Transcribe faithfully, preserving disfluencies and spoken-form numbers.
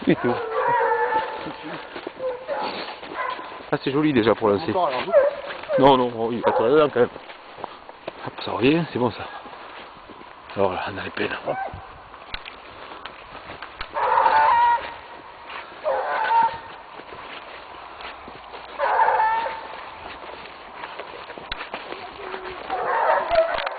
Du tout. Ah, c'est joli déjà pour lancer. Non, non, oh, il va pas là quand même. Hop, ça revient, c'est bon ça. Alors là, on a les peines.